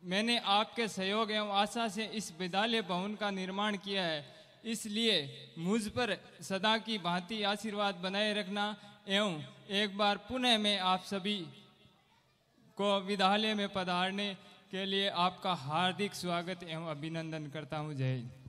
मैंने आपके सहयोग एवं आशा से इस विद्यालय भवन का निर्माण किया है, इसलिए मुझ पर सदा की भांति आशीर्वाद बनाए रखना एवं एक बार पुनः मैं आप सभी को विद्यालय में पधारने के लिए आपका हार्दिक स्वागत एवं अभिनंदन करता हूँ। जय हिंद।